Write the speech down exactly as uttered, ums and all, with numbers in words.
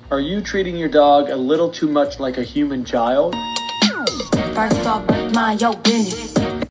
Are you treating your dog a little too much like a human child? First off, mind your business.